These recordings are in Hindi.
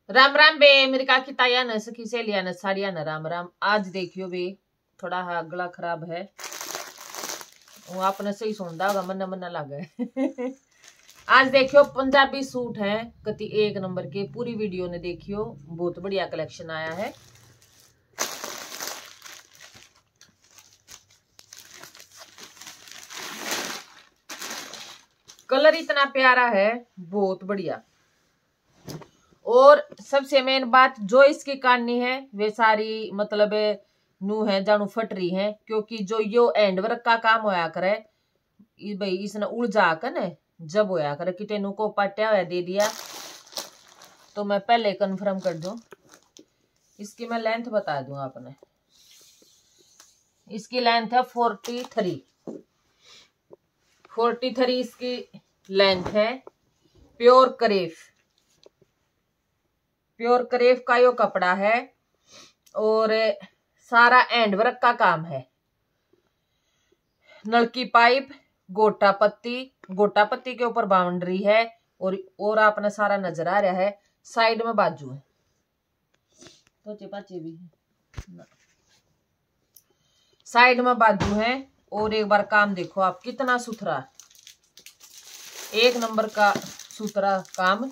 राम राम बे मेरी काकी ताया न सखी सहेलिया न सारिया न राम राम। आज देखियो बे थोड़ा हा गला खराब है, वो आपने सही सुनता होगा, मन्ना मन्ना लगे। आज देखियो पंजाबी सूट है कति एक नंबर के, पूरी वीडियो ने देखियो, बहुत बढ़िया कलेक्शन आया है। कलर इतना प्यारा है, बहुत बढ़िया। और सबसे मेन बात जो इसकी काटनी है वे सारी मतलब नू है जानू फट रही है, क्योंकि जो यो एंड वर्क का काम होया करे भाई इसने उलझा कर न जब होया करे कि तेनू को पट्या हुआ दे दिया, तो मैं पहले कंफर्म कर दूं। इसकी मैं लेंथ बता दूं आपने, इसकी लेंथ है 43 इसकी लेंथ है। प्योर करेफ का यो कपड़ा है और सारा एंड वर्क का काम है। नलकी पाइप, गोटा पत्ती के ऊपर बाउंड्री है और आपने सारा नजर आ रहा है। साइड में बाजू है, तो पाचे भी है, साइड में बाजू है। और एक बार काम देखो आप कितना सुथरा, एक नंबर का सुथरा काम।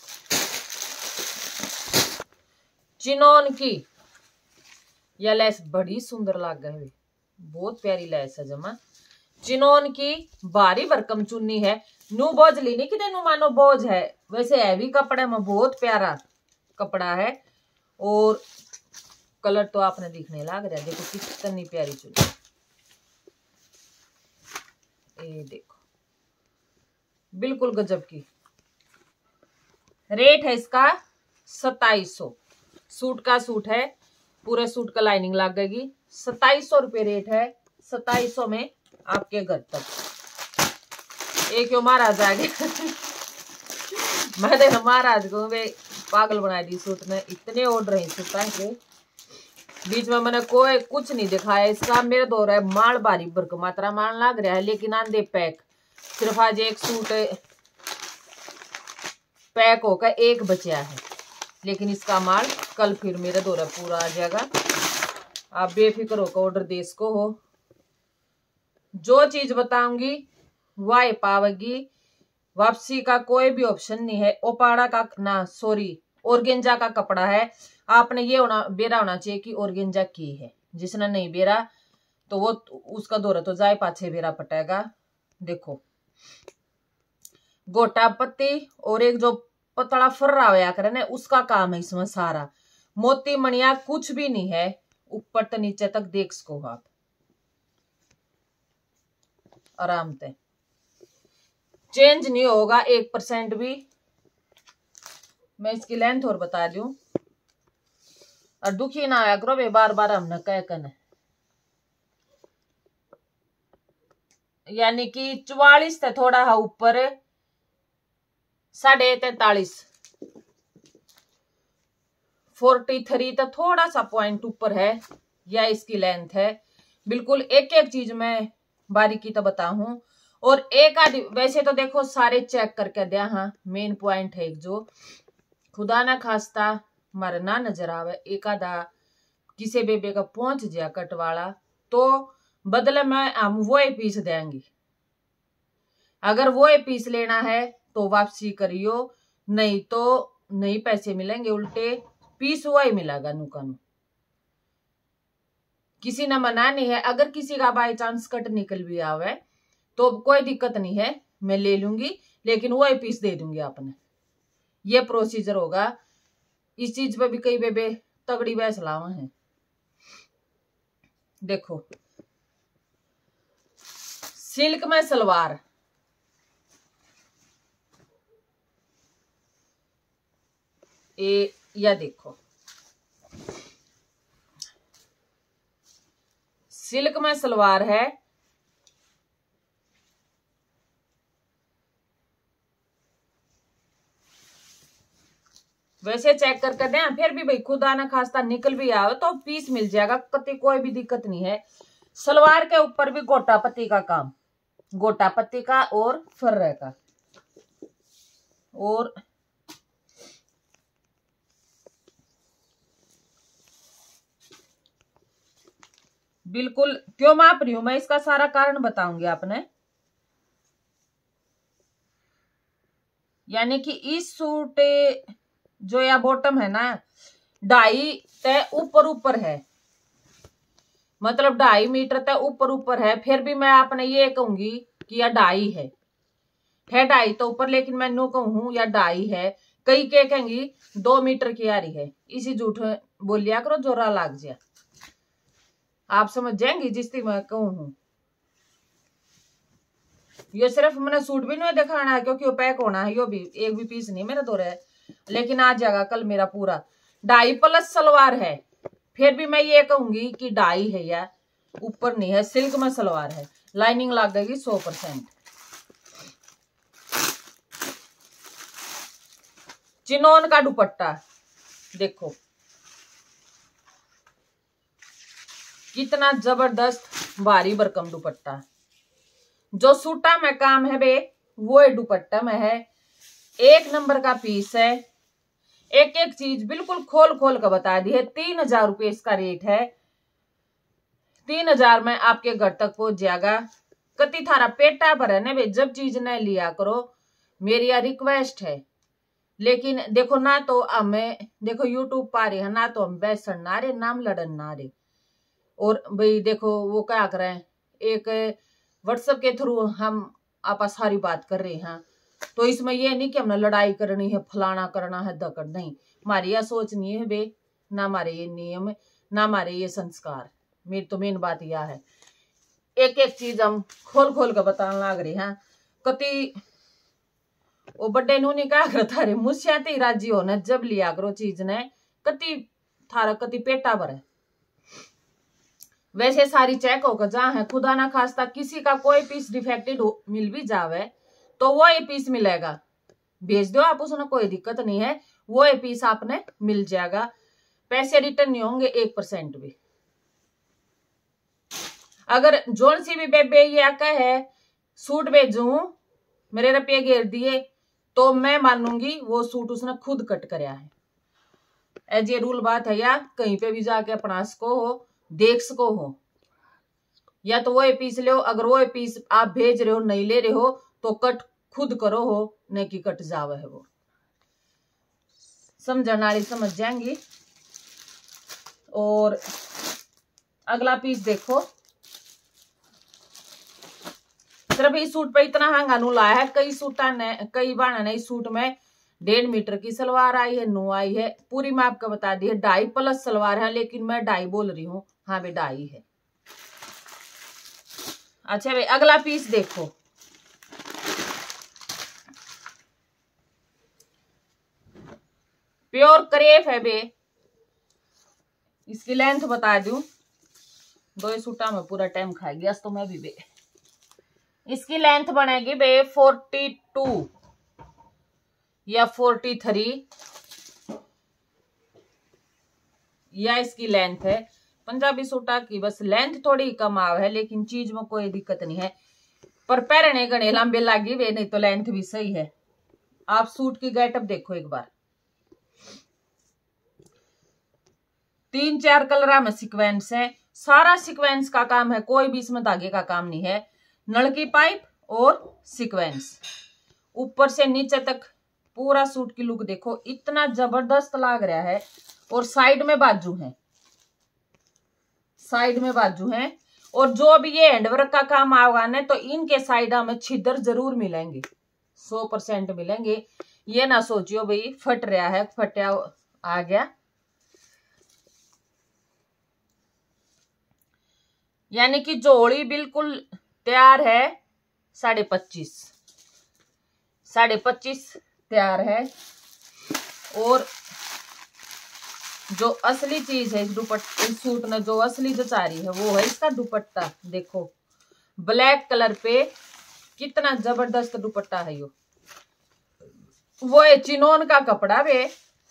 चिनोन की यह लेस बड़ी सुंदर लग गई, बहुत प्यारी लेस है जमा। चिनोन की भारी भरकम चुन्नी है, नू बोझ ली नहीं कि तेनू मानो बोझ है, वैसे हैवी कपड़े में बहुत प्यारा कपड़ा है। और कलर तो आपने दिखने लग रहा है, देखो कितनी प्यारी चुन्नी, ये देखो बिल्कुल गजब की। रेट है इसका 2700, सूट का सूट है, पूरे सूट का लाइनिंग लग गएगी। 2700 रुपये रेट है, 2700 में आपके घर तक। एक क्यों महाराज आ गया। मैं तो महाराज को वे पागल बना दी सूट ने, इतने ऑर्डर है सूट के। बीच में मैंने कोई कुछ नहीं दिखाया इसका, मेरे दो रहा है माल भारी भरक मात्रा माल लग रहा है, लेकिन आंधे पैक सिर्फ आज एक सूट पैक होकर एक बचा है, लेकिन इसका माल कल फिर मेरे दौरा पूरा आ जाएगा। आप बेफिक्र होकर ऑर्डर दे इसको हो। जो चीज बताऊंगी वह पावेगी, वापसी का कोई भी ऑप्शन नहीं है। ओपाड़ा का ना सॉरी ऑर्गेंजा का कपड़ा है, आपने ये होना बेरा होना चाहिए कि ऑर्गेंजा की है। जिसने नहीं बेरा तो वो उसका दौरा तो जाए पाछे बेरा पटेगा। देखो गोटा पत्ती और एक जो पतला फर्रा होया करे ना उसका काम है इसमें सारा। मोती मणिया कुछ भी नहीं है, ऊपर तो नीचे तक देख सको आप आराम से, चेंज नहीं होगा 1% भी। मैं इसकी लेंथ और बता दूं, और दुखी ना आया करो बार बार हमने कह कर, यानी कि 44 से थोड़ा है ऊपर 43.5, 43 तो थोड़ा सा पॉइंट ऊपर है, या इसकी लेंथ है। बिल्कुल एक एक चीज मैं बारीकी तो बताऊं। और एक आदि वैसे तो देखो सारे चेक करके दिया, हाँ मेन पॉइंट है एक जो खुदा ना खास्ता मारे ना नजर आवे, एक आधा किसी बेबे का पहुंच जाए कट वाला, तो बदले में हम वो ही पीस देंगे। अगर वो ही पीस लेना है तो वापसी करियो, नहीं तो नहीं पैसे मिलेंगे, उल्टे पीस हुआ ही मिलेगा नुकानू। किसी ने मना नहीं है, अगर किसी का बाई चांस कट निकल भी आवे तो कोई दिक्कत नहीं है, मैं ले लूंगी, लेकिन वो ही पीस दे दूंगी आपने। ये प्रोसीजर होगा। इस चीज पे भी कई बेबे तगड़ी बहस लावा है। देखो सिल्क में सलवार, या देखो सिल्क में सलवार है, वैसे चेक करके दें, फिर भी भाई खुदा ना खास्ता निकल भी आवे तो पीस मिल जाएगा, कति कोई भी दिक्कत नहीं है। सलवार के ऊपर भी गोटा पत्ती का काम, गोटा पत्ती का और फर्रे का। और बिल्कुल क्यों माप रही हूं मैं, इसका सारा कारण बताऊंगी आपने। यानी कि इस सूट जो या बॉटम है ना, 2.5 तय ऊपर ऊपर है, मतलब 2.5 मीटर तय ऊपर ऊपर है। फिर भी मैं आपने ये कहूंगी कि या 2.5 है 2.5 तो ऊपर, लेकिन मैं नो कहूं या 2.5 है। कई के कहेंगी 2 मीटर की आ रही है। इसी झूठ बोलिया करो, जोरा लाग जाए, आप समझ जाएंगी जिसकी मैं कहूं। ये सिर्फ मैंने सूट भी नहीं दिखाना है, क्योंकि वो पैक होना है, यो भी एक भी पीस नहीं मेरा दो रहा है, लेकिन आ जाएगा कल मेरा पूरा। 2.5 प्लस सलवार है, फिर भी मैं ये कहूंगी कि 2.5 है, या ऊपर नहीं है। सिल्क में सलवार है, लाइनिंग लगेगी 100%। चिनोन का दुपट्टा देखो कितना जबरदस्त भारी भरकम दुपट्टा। जो सूटा में काम है बे वो दुपट्टा में है। 1 नंबर का पीस है। एक एक चीज बिल्कुल खोल खोल कर बता दी है। 3000 रुपये इसका रेट है। 3000 में आपके घर तक पहुंच जाएगा। कति थारा पेटा पर है ना बे, जब चीज न लिया करो, मेरी यह रिक्वेस्ट है। लेकिन देखो ना, तो हमें देखो यूट्यूब पा रहे हैं ना, तो हम बैसन ना रहे, नाम लड़न ना रहे। और भाई देखो वो क्या कर रहे हैं, एक व्हाट्सएप के थ्रू हम आपस सारी बात कर रहे हैं। तो इसमें ये नहीं कि हमने लड़ाई करनी है, फलाना करना है, दकड़ नहीं। हमारी यह सोच नहीं है बे, ना हमारे ये नियम, ना हमारे ये संस्कार। मेरी तो मेन बात यह है। एक एक चीज हम खोल खोल कर बताने लग रहे हैं। कति वो बड्डे नु नहीं क्या करता रे, मुझसे राजी होने जब लिया करो चीज ने। कति थारा कति पेटा भर है। वैसे सारी चेक होकर जहां है, खुदा ना खास्ता किसी का कोई पीस डिफेक्टेड मिल भी जावे तो वो ये पीस मिलेगा, भेज दो आप, उसमें कोई दिक्कत नहीं है। वो ये पीस आपने मिल जाएगा, पैसे रिटर्न नहीं होंगे 1% भी। अगर जोन सी भी बेबे ये आका है सूट भेजू मेरे रुपये घेर दिए, तो मैं मानूंगी वो सूट उसने खुद कट कराया है। एज ये रूल बात है, या कहीं पे भी जाके अपना सको हो, देख सको हो, या तो वो पीस ले हो। अगर वो पीस आप भेज रहे हो नहीं ले रहे हो तो कट खुद करो हो, न कि कट जावे है। वो समझने वाली समझ जाएंगी। और अगला पीस देखो, सिर्फ इस सूट पे इतना हंगा नू लाया है। कई सूटा ने कई बार ने इस सूट में 1.5 मीटर की सलवार आई है, नू आई है पूरी। मैं आपको बता दी है 2.5 प्लस सलवार है, लेकिन मैं 2.5 बोल रही हूँ। हाँ भाई 2.5 है। अच्छा भाई अगला पीस देखो, प्योर क्रेप है बे। इसकी लेंथ बता दूं, दो सूटा में पूरा टाइम खाएगी तो मैं भी बे। इसकी लेंथ बनेगी बे 42 या 43 या इसकी लेंथ है। पंजाबी सूटा की बस लेंथ थोड़ी कम आव है, लेकिन चीज में कोई दिक्कत नहीं है। पर पहरने गणे लंबे लागी वे, नहीं तो लेंथ भी सही है। आप सूट की गेटअप देखो एक बार। 3-4 कलर में सीक्वेंस है। सारा सीक्वेंस का काम है, कोई भी इसमें धागे का काम नहीं है। नल की पाइप और सीक्वेंस ऊपर से नीचे तक पूरा सूट की लुक देखो, इतना जबरदस्त लग रहा है। और साइड में बाजू है, साइड में बाजू है। और जो भी ये हैंडवर्क का काम आएगा ना, तो इनके साइड में छिद्र जरूर मिलेंगे, 100% मिलेंगे। ये ना सोचियो भाई फट रहा है, फटा आ गया। यानी कि जोड़ी बिल्कुल तैयार है। 25.5 तैयार है। और जो असली चीज है इस दुपट्टे सूट में, जो असली जचा रही है वो है इसका दुपट्टा। देखो ब्लैक कलर पे कितना जबरदस्त दुपट्टा है। यो वो है चिनोन का कपड़ा वे।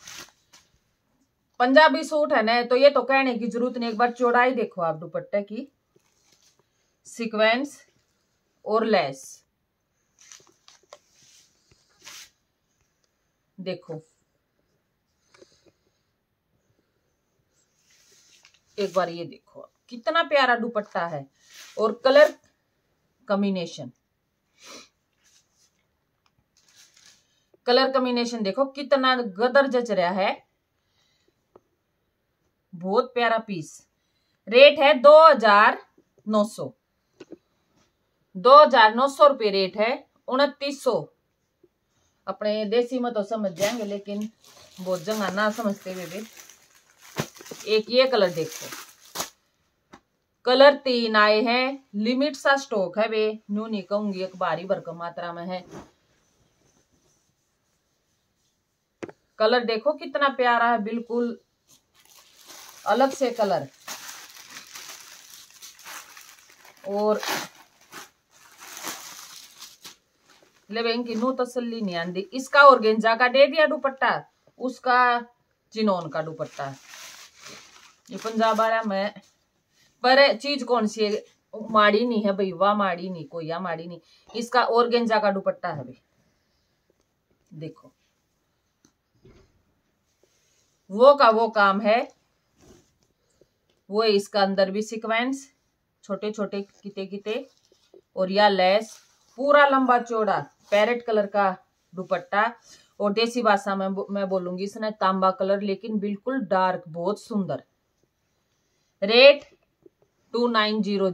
पंजाबी सूट है ना, तो ये तो कहने की जरूरत नहीं। एक बार चौड़ाई देखो आप दुपट्टे की, सीक्वेंस और लेस देखो। एक बार ये देखो कितना प्यारा दुपट्टा है। और कलर कॉम्बिनेशन, कलर कॉम्बिनेशन देखो कितना गदर जच रहा है, बहुत प्यारा पीस। रेट है 2900, 2900 रुपये रेट है। 2900 अपने देसी में तो समझ जाएंगे, लेकिन बहुत जगह ना समझते हुए भी। एक ये कलर देखो, कलर 3 आए हैं, लिमिट सा स्टॉक है वे, न्यू नहीं कहूंगी, एक भारी भरकम मात्रा में है। कलर देखो कितना प्यारा है, बिल्कुल अलग से कलर। और लेकिन की नू तसल्ली नहीं आंदी। इसका ऑर्गेंजा का दे दिया दुपट्टा, उसका चिनोन का दुपट्टा। ये पंजाब वाला में, पर चीज कौन सी है, माड़ी नहीं है भाई, वाह माड़ी नहीं, कोई या माड़ी नहीं। इसका ऑर्गेंजा का दुपट्टा है भाई, देखो वो का वो काम है वो। इसका अंदर भी सीक्वेंस, छोटे छोटे किते किते, और या लेस, पूरा लंबा चौड़ा पैरेट कलर का दुपट्टा। और देसी भाषा में मैं बोलूंगी इसने तांबा कलर, लेकिन बिल्कुल डार्क, बहुत सुंदर। रेट 2900,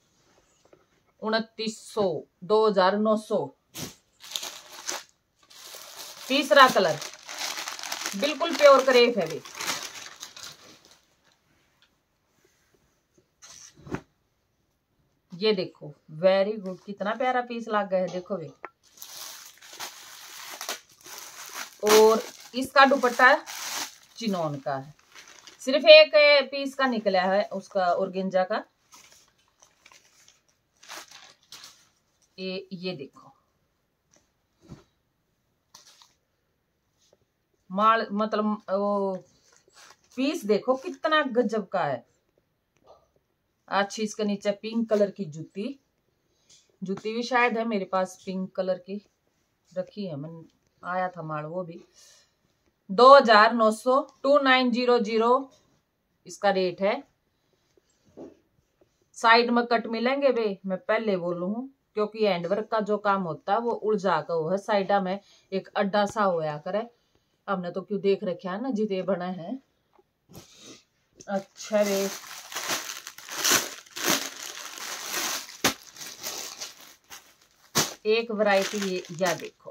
2900, 2900। तीसरा कलर बिल्कुल प्योर क्रेप है भी, ये देखो वेरी गुड, कितना प्यारा पीस लग गया है, देखो वे। और इसका दुपट्टा चिनोन का है, सिर्फ एक पीस का निकला है उसका ऑर्गेंजा का। ये देखो माल, मतलब वो पीस देखो कितना गजब का है। अच्छी, इसके नीचे पिंक कलर की जूती, जूती भी शायद है मेरे पास पिंक कलर की रखी है, मैं आया था माल वो भी। 2900, 2900 इसका रेट है। साइड में कट मिलेंगे वे, मैं पहले बोलूं हूं, क्योंकि हैंडवर्क का जो काम होता है वो उलझा कर वो है, साइडा में एक अड्डा सा होया करे। हमने तो क्यों देख रखा है ना जिते बना है। अच्छा रे, एक वैरायटी या देखो,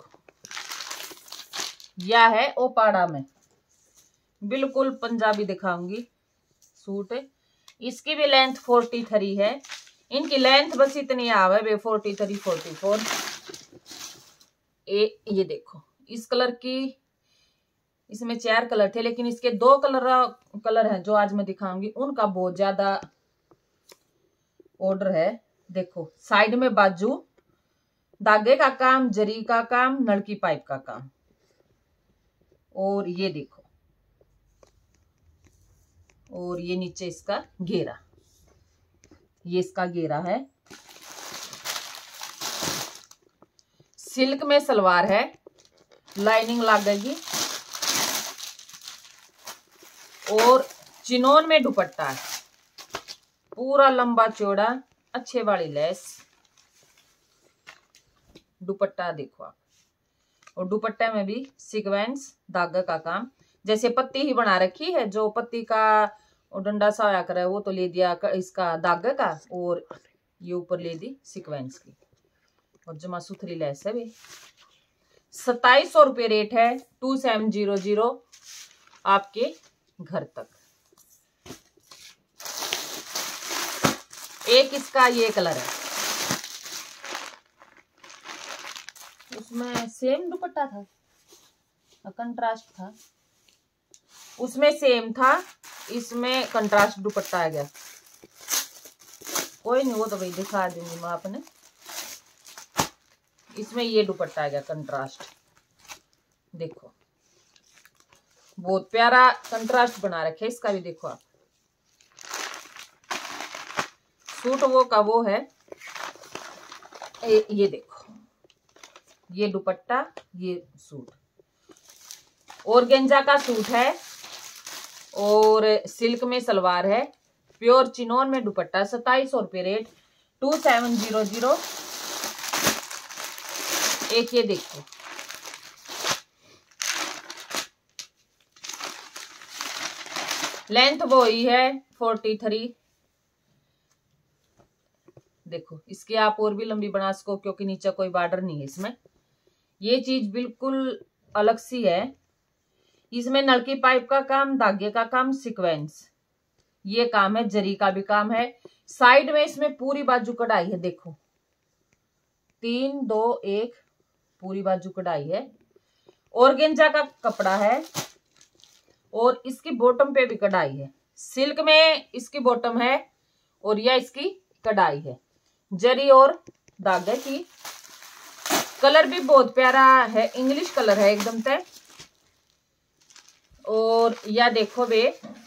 या है ओपाड़ा में, बिल्कुल पंजाबी दिखाऊंगी सूट। इसकी भी लेंथ 43 है, इनकी लेंथ बस इतनी आवे बे, 43, 44। ये देखो इस कलर की, इसमें 4 कलर थे, लेकिन इसके 2 कलर हैं जो आज मैं दिखाऊंगी, उनका बहुत ज्यादा ऑर्डर है। देखो साइड में बाजू, धागे का काम, जरी का काम, नलकी पाइप का काम। और ये देखो, और ये नीचे इसका घेरा, ये इसका घेरा है। सिल्क में सलवार है, लाइनिंग लगेगी, और चिनोन में दुपट्टा है, पूरा लंबा चौड़ा, अच्छे वाली लेस दुपट्टा देखो आप। और दुपट्टे में भी सीक्वेंस धागा का काम, जैसे पत्ती ही बना रखी है, जो पत्ती का डंडा सा आया करे वो तो ले दिया इसका धागे का, और ये ऊपर ले दी सीक्वेंस की, और जमा सुथरी लेस है भी। 2700 रुपये रेट है, 2700 आपके घर तक। एक इसका ये कलर है, उसमें सेम दुपट्टा था, कंट्रास्ट था, उसमें सेम था, इसमें कंट्रास्ट दुपट्टा आ गया। कोई नहीं, वो तो भाई दिखा दूंगी मैं आपने। इसमें ये दुपट्टा आ गया कंट्रास्ट, देखो बहुत प्यारा कंट्रास्ट बना रखे इसका भी, देखो आप। सूट वो का वो है, ये देखो, ये दुपट्टा, ये सूट ऑर्गेंजा का सूट है, और सिल्क में सलवार है, प्योर चिनोन में दुपट्टा 2700 रुपये रेट 2700। एक ये देखो, लेंथ वो ही है 43। देखो इसकी आप और भी लंबी बना सको क्योंकि नीचे कोई बॉर्डर नहीं है इसमें। ये चीज बिल्कुल अलग सी है। इसमें नलकी पाइप का काम, धागे का काम, सीक्वेंस ये काम है, जरी का भी काम है। साइड में इसमें पूरी बाजू कढ़ाई है। देखो 3 2 1 पूरी बाजू कढ़ाई है। ऑर्गेंजा का कपड़ा है और इसकी बॉटम पे भी कढ़ाई है। सिल्क में इसकी बॉटम है और यह इसकी कढ़ाई है, जरी और धागे की। कलर भी बहुत प्यारा है, इंग्लिश कलर है एकदम से। और यह देखो वे,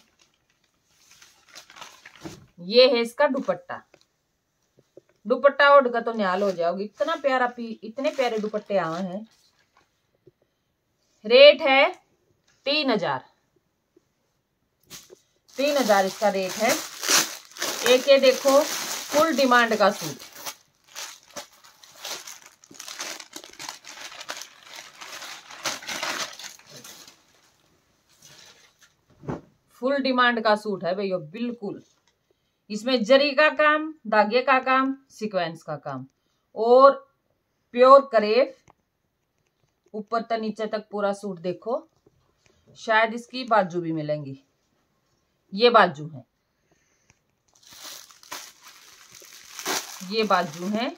ये है इसका दुपट्टा। दुपट्टा ओढ़ का तो निहाल हो जाओगे, इतना प्यारा इतने प्यारे दुपट्टे आए हैं। रेट है 3000 इसका रेट है। एक ये देखो फुल डिमांड का सूट, फुल डिमांड का सूट है भैया बिल्कुल। इसमें जरी का काम, धागे का काम, सीक्वेंस का काम और प्योर करेफ ऊपर तक नीचे तक पूरा सूट। देखो शायद इसकी बाजू भी मिलेंगी, ये बाजू है, ये बाजू है।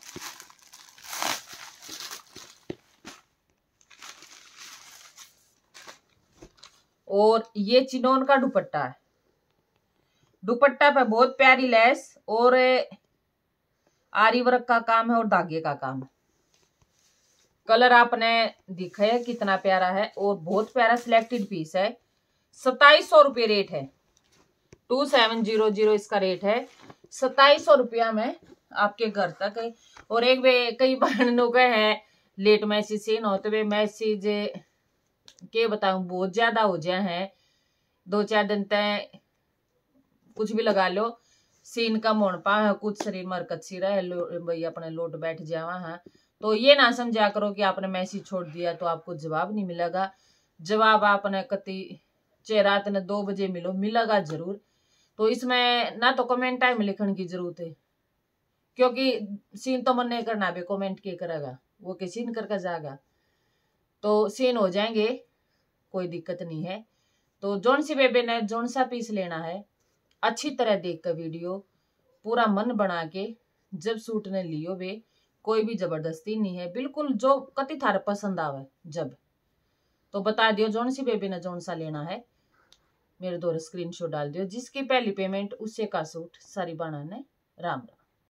और ये चिनोन का दुपट्टा है। दुपट्टा पे बहुत प्यारी लेस और आरी वर्क का काम है और धागे का काम है। कलर आपने दिखा है कितना प्यारा है और बहुत प्यारा सिलेक्टेड पीस है। 2700 रुपये रेट है, 2700 इसका रेट है। 2700 रुपया में आपके घर तक है। और एक वे कई बहनों के हैं लेट मैसेज सीन होते हुए मैसेज के बताऊं बहुत ज्यादा हो जाए हैं, 2-4 दिन तक कुछ भी लगा लो सीन कम होने पा, कुछ शरीर में हरकत सी रहे भाई अपने लोट बैठ जावा है। तो ये ना समझा करो कि आपने मैसेज छोड़ दिया तो आपको जवाब नहीं मिलेगा। जवाब आपने कति रात ने 2 बजे मिलेगा जरूर। तो इसमें ना तो कमेंट टाइम लिखने की जरूरत है क्योंकि सीन तो मन नहीं करना भी, कमेंट के करेगा वो के सीन करके जाएगा तो सीन हो जाएंगे, कोई दिक्कत नहीं है। तो जोन सी बेबे ने जोन सा पीस लेना है अच्छी तरह देख कर वीडियो पूरा मन बना के जब सूट ने लियो वे, कोई भी जबरदस्ती नहीं है, बिल्कुल जो कति थारे पसंद आवे जब तो बता दियो जोन सी बेबी ने जोन सा लेना है। मेरे द्वारा स्क्रीनशॉट डाल दियो, जिसकी पहली पेमेंट उससे का सूट सारी बनाने। राम राम।